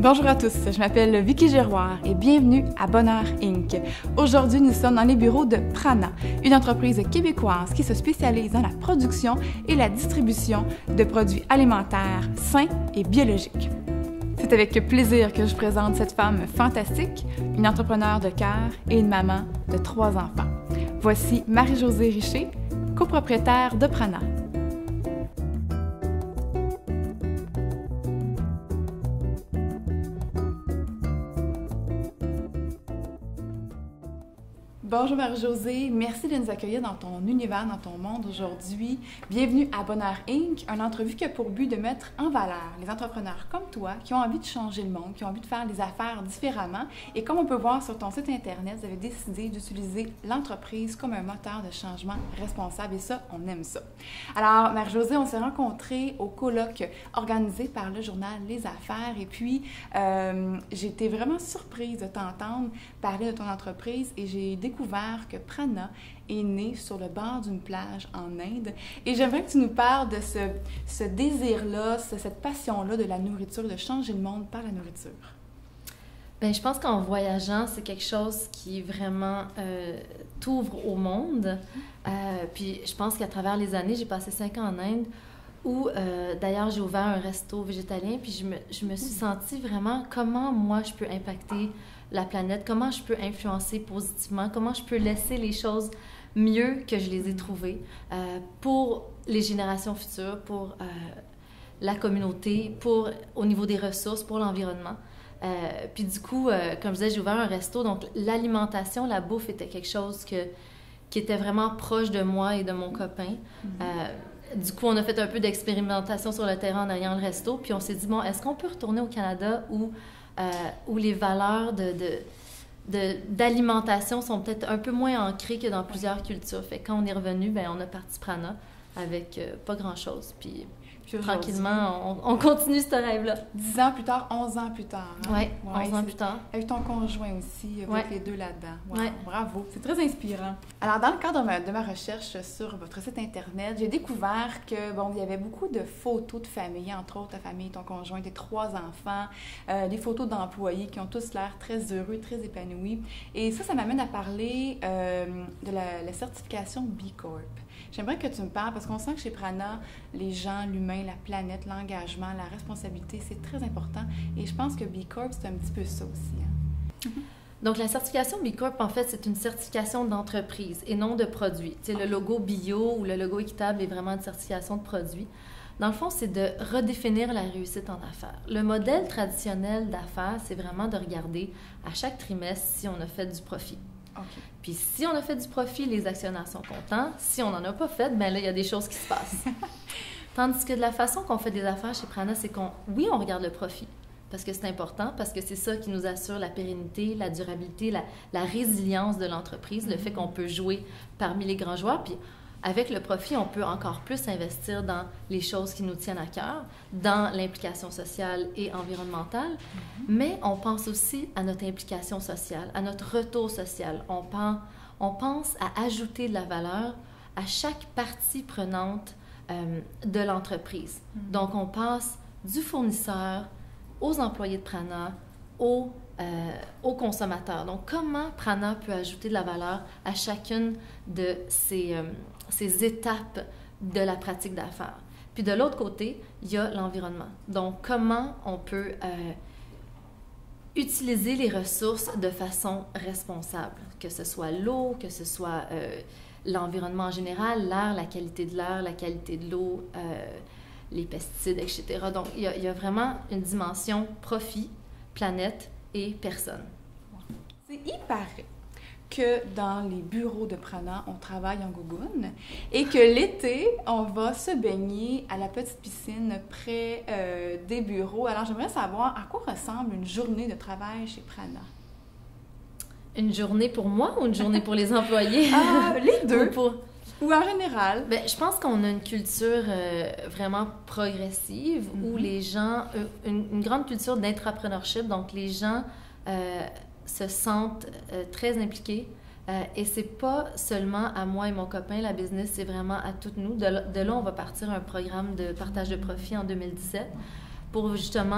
Bonjour à tous, je m'appelle Vicky Giroir et bienvenue à Bonheur Inc. Aujourd'hui, nous sommes dans les bureaux de Prana, une entreprise québécoise qui se spécialise dans la production et la distribution de produits alimentaires sains et biologiques. C'est avec plaisir que je présente cette femme fantastique, une entrepreneure de cœur et une maman de 3 enfants. Voici Marie-Josée Richer, copropriétaire de Prana. Bonjour Marie-Josée, merci de nous accueillir dans ton univers, dans ton monde aujourd'hui. Bienvenue à Bonheur Inc., une entrevue qui a pour but de mettre en valeur les entrepreneurs comme toi qui ont envie de changer le monde, qui ont envie de faire les affaires différemment. Et comme on peut voir sur ton site Internet, vous avez décidé d'utiliser l'entreprise comme un moteur de changement responsable et ça, on aime ça. Alors Marie-Josée, on s'est rencontrés au colloque organisé par le journal Les Affaires et puis j'ai été vraiment surprise de t'entendre parler de ton entreprise et j'ai découvert que Prana est né sur le bord d'une plage en Inde. Et j'aimerais que tu nous parles de ce désir-là, cette passion-là de la nourriture, de changer le monde par la nourriture. Bien, je pense qu'en voyageant, c'est quelque chose qui vraiment t'ouvre au monde. Puis je pense qu'à travers les années, j'ai passé 5 ans en Inde où, d'ailleurs, j'ai ouvert un resto végétalien. Puis je me suis sentie vraiment comment moi je peux impacter la planète, comment je peux influencer positivement, comment je peux laisser les choses mieux que je les ai trouvées pour les générations futures, pour la communauté, au niveau des ressources, pour l'environnement. Puis du coup, comme je disais, j'ai ouvert un resto, donc l'alimentation, la bouffe était quelque chose qui était vraiment proche de moi et de mon copain. Du coup, on a fait un peu d'expérimentation sur le terrain en ayant le resto, puis on s'est dit, bon, est-ce qu'on peut retourner au Canada où les valeurs d'alimentation sont peut-être un peu moins ancrées que dans plusieurs cultures. Fait que quand on est revenu, bien, on a parti Prana avec pas grand-chose. Puis tranquillement, on continue ce rêve-là. 10 ans plus tard, 11 ans plus tard. Hein? Oui, 11 ans plus tard. Avec ton conjoint aussi, avec les deux là-dedans. Wow, ouais. Bravo, c'est très inspirant. Alors, dans le cadre de ma recherche sur votre site Internet, j'ai découvert que, bon, il y avait beaucoup de photos de famille, entre autres ta famille, ton conjoint, tes 3 enfants, des photos d'employés qui ont tous l'air très heureux, très épanouis. Et ça m'amène à parler de la certification B Corp. J'aimerais que tu me parles, parce qu'on sent que chez Prana, les gens, l'humain, la planète, l'engagement, la responsabilité, c'est très important. Et je pense que B Corp, c'est un petit peu ça aussi. Hein? Donc, la certification B Corp, en fait, c'est une certification d'entreprise et non de produit. Tu sais, le logo bio ou le logo équitable est vraiment une certification de produit. Dans le fond, c'est de redéfinir la réussite en affaires. Le modèle traditionnel d'affaires, c'est vraiment de regarder à chaque trimestre si on a fait du profit. Okay. Puis si on a fait du profit, les actionnaires sont contents. Si on n'en a pas fait, bien là, il y a des choses qui se passent. Tandis que de la façon qu'on fait des affaires chez Prana, c'est oui, on regarde le profit, parce que c'est important, parce que c'est ça qui nous assure la pérennité, la durabilité, la résilience de l'entreprise, le fait qu'on peut jouer parmi les grands joueurs. Puis avec le profit, on peut encore plus investir dans les choses qui nous tiennent à cœur, dans l'implication sociale et environnementale, mais on pense aussi à notre implication sociale, à notre retour social. On pense à ajouter de la valeur à chaque partie prenante de l'entreprise. Donc, on passe du fournisseur aux employés de Prana, aux consommateurs. Donc, comment Prana peut ajouter de la valeur à chacune de ces étapes de la pratique d'affaires. Puis de l'autre côté, il y a l'environnement. Donc, comment on peut utiliser les ressources de façon responsable, que ce soit l'eau, que ce soit l'environnement en général, l'air, la qualité de l'air, la qualité de l'eau, les pesticides, etc. Donc, il y a vraiment une dimension profit, planète et personne. Il paraît que dans les bureaux de Prana, on travaille en gougoune et que l'été, on va se baigner à la petite piscine près des bureaux. Alors, j'aimerais savoir à quoi ressemble une journée de travail chez Prana? Une journée pour moi ou une journée pour les employés? Les deux. Ou en général? Bien, je pense qu'on a une culture vraiment progressive où les gens... une grande culture d'intrapreneurship, donc les gens se sentent très impliqués. Et c'est pas seulement à moi et mon copain, la business, c'est vraiment à toutes nous. De là, on va partir un programme de partage de profit en 2017 pour justement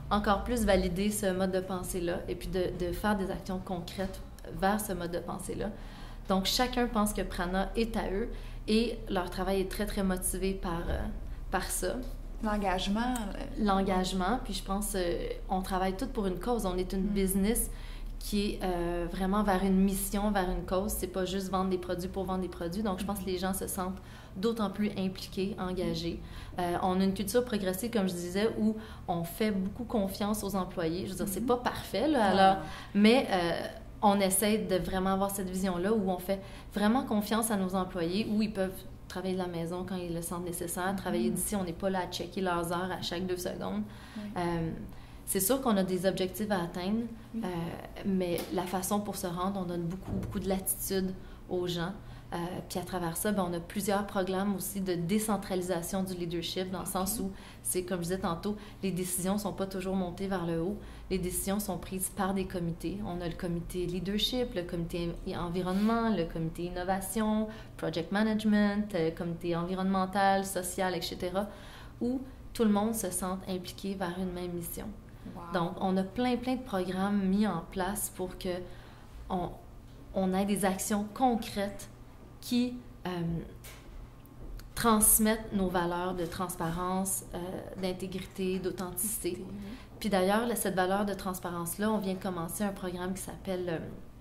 encore plus valider ce mode de pensée-là et puis de faire des actions concrètes vers ce mode de pensée-là. Donc, chacun pense que Prana est à eux et leur travail est très, très motivé par ça. L'engagement. L'engagement, puis je pense on travaille tous pour une cause. On est une business qui est vraiment vers une mission, vers une cause. C'est pas juste vendre des produits pour vendre des produits. Donc, je pense que les gens se sentent d'autant plus impliqués, engagés. On a une culture progressive, comme je disais, où on fait beaucoup confiance aux employés. Je veux dire, c'est pas parfait, là, alors, mais on essaie de vraiment avoir cette vision-là où on fait vraiment confiance à nos employés, où ils peuvent travailler de la maison quand ils le sentent nécessaire, travailler d'ici, on n'est pas là à checker leurs heures à chaque 2 secondes. C'est sûr qu'on a des objectifs à atteindre, mais la façon pour se rendre, on donne beaucoup, beaucoup de latitude aux gens. Puis à travers ça, on a plusieurs programmes aussi de décentralisation du leadership, dans le sens où, c'est comme je disais tantôt, les décisions ne sont pas toujours montées vers le haut. Les décisions sont prises par des comités. On a le comité leadership, le comité environnement, le comité innovation, project management, le comité environnemental, social, etc., où tout le monde se sent impliqué vers une même mission. Wow. Donc, on a plein de programmes mis en place pour que on ait des actions concrètes qui transmettent nos valeurs de transparence, d'intégrité, d'authenticité. Puis d'ailleurs, cette valeur de transparence-là, on vient de commencer un programme qui s'appelle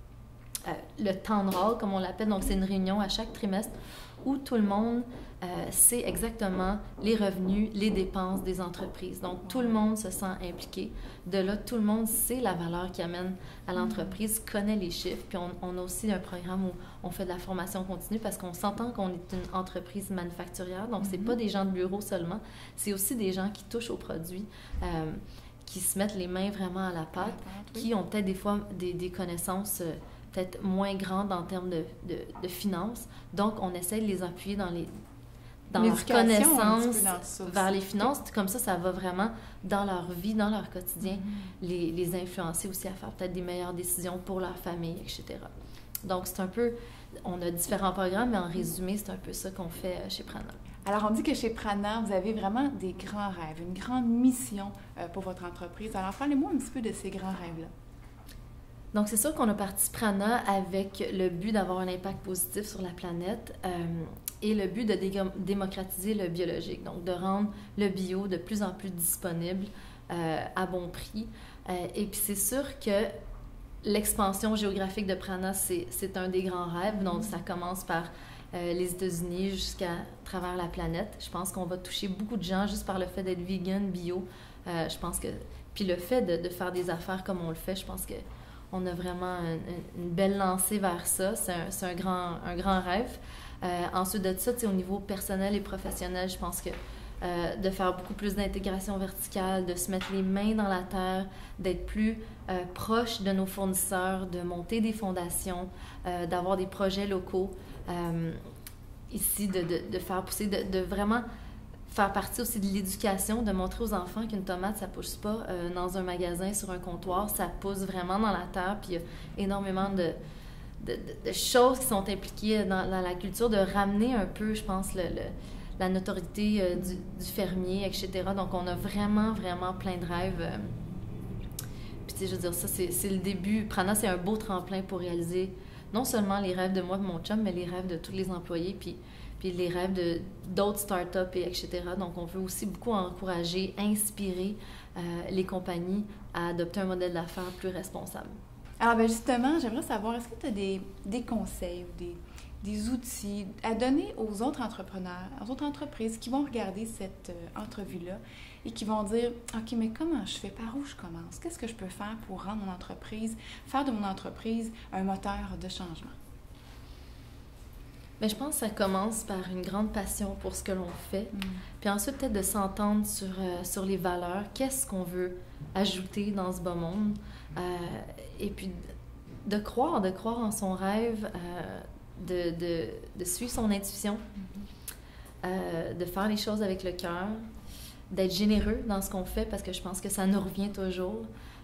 le Town Hall, comme on l'appelle. Donc, c'est une réunion à chaque trimestre où tout le monde sait exactement les revenus, les dépenses des entreprises. Donc, tout le monde se sent impliqué. De là, tout le monde sait la valeur qu'il amène à l'entreprise, connaît les chiffres. Puis, on a aussi un programme où on fait de la formation continue parce qu'on s'entend qu'on est une entreprise manufacturière. Donc, c'est pas des gens de bureau seulement. C'est aussi des gens qui touchent aux produits, qui se mettent les mains vraiment à la pâte, qui ont peut-être des fois des connaissances peut-être moins grandes en termes de finances. Donc, on essaie de les appuyer dans leur connaissance vers les finances. Comme ça va vraiment dans leur vie, dans leur quotidien, les influencer aussi à faire peut-être des meilleures décisions pour leur famille, etc. Donc, c'est un peu... On a différents programmes, mais en résumé, c'est un peu ça qu'on fait chez Prana. Alors, on dit que chez Prana, vous avez vraiment des grands rêves, une grande mission pour votre entreprise. Alors, parlez-moi un petit peu de ces grands rêves-là. Donc, c'est sûr qu'on a parti Prana avec le but d'avoir un impact positif sur la planète et le but de démocratiser le biologique, donc de rendre le bio de plus en plus disponible à bon prix. Et puis, c'est sûr que l'expansion géographique de Prana, c'est un des grands rêves. Donc, ça commence par les États-Unis jusqu'à travers la planète. Je pense qu'on va toucher beaucoup de gens juste par le fait d'être vegan, bio. Je pense que... Puis le fait de faire des affaires comme on le fait, je pense qu'on a vraiment une belle lancée vers ça. C'est un grand rêve. Ensuite de ça, au niveau personnel et professionnel, je pense que de faire beaucoup plus d'intégration verticale, de se mettre les mains dans la terre, d'être plus proche de nos fournisseurs, de monter des fondations, d'avoir des projets locaux ici, de faire pousser, de vraiment faire partie aussi de l'éducation, de montrer aux enfants qu'une tomate, ça pousse pas dans un magasin, sur un comptoir, ça pousse vraiment dans la terre, puis il y a énormément de choses qui sont impliquées dans la culture, de ramener un peu, je pense, la notoriété du fermier, etc. Donc, on a vraiment plein de rêves. Puis, tu sais, je veux dire, ça, c'est le début. Prana, c'est un beau tremplin pour réaliser non seulement les rêves de moi et de mon chum, mais les rêves de tous les employés, puis les rêves d'autres startups, etc. Donc, on veut aussi beaucoup encourager, inspirer les compagnies à adopter un modèle d'affaires plus responsable. Alors, bien justement, j'aimerais savoir, est-ce que tu as des conseils ou des outils à donner aux autres entrepreneurs, aux autres entreprises qui vont regarder cette entrevue-là et qui vont dire « OK, mais comment je fais? Par où je commence? Qu'est-ce que je peux faire pour rendre mon entreprise, faire de mon entreprise un moteur de changement? » Bien, je pense que ça commence par une grande passion pour ce que l'on fait. Puis ensuite, peut-être de s'entendre sur les valeurs. Qu'est-ce qu'on veut ajouter dans ce beau monde? Et puis de croire en son rêve, de suivre son intuition, de faire les choses avec le cœur, d'être généreux dans ce qu'on fait parce que je pense que ça nous revient toujours.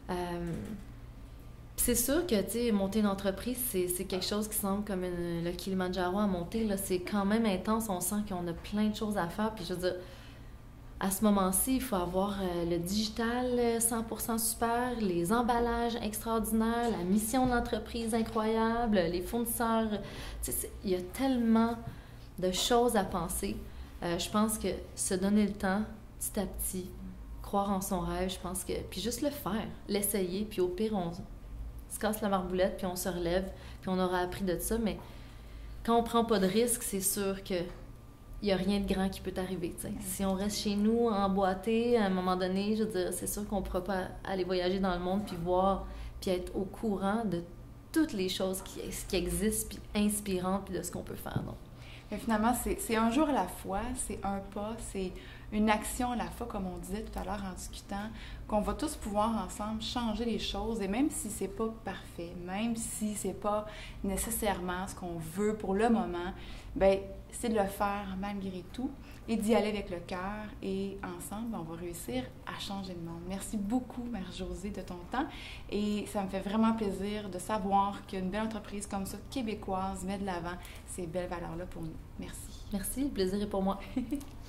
C'est sûr que, tu sais, monter une entreprise, c'est quelque chose qui semble comme le Kilimandjaro à monter. Là, c'est quand même intense. On sent qu'on a plein de choses à faire. Puis je veux dire, À ce moment-ci, il faut avoir le digital 100% super, les emballages extraordinaires, la mission de l'entreprise incroyable, les fournisseurs. Il y a tellement de choses à penser. Je pense que se donner le temps, petit à petit, croire en son rêve, je pense que... Puis juste le faire, l'essayer, puis au pire, on se casse la marboulette, puis on se relève, puis on aura appris de ça. Mais quand on prend pas de risque, c'est sûr que il n'y a rien de grand qui peut arriver. T'sais. Si on reste chez nous, emboîté, à un moment donné, je veux dire, c'est sûr qu'on ne pourra pas aller voyager dans le monde, puis voir, puis être au courant de toutes les choses qui existent, puis inspirantes, puis de ce qu'on peut faire. Donc. Mais finalement, c'est un jour à la fois, c'est un pas, c'est une action à la fois, comme on disait tout à l'heure en discutant, qu'on va tous pouvoir ensemble changer les choses, et même si c'est pas parfait, même si c'est pas nécessairement ce qu'on veut pour le moment, bien, c'est de le faire malgré tout et d'y aller avec le cœur, et ensemble, on va réussir à changer le monde. Merci beaucoup, Mère Josée, de ton temps, et ça me fait vraiment plaisir de savoir qu'une belle entreprise comme ça, québécoise, met de l'avant ces belles valeurs-là pour nous. Merci. Merci, le plaisir est pour moi.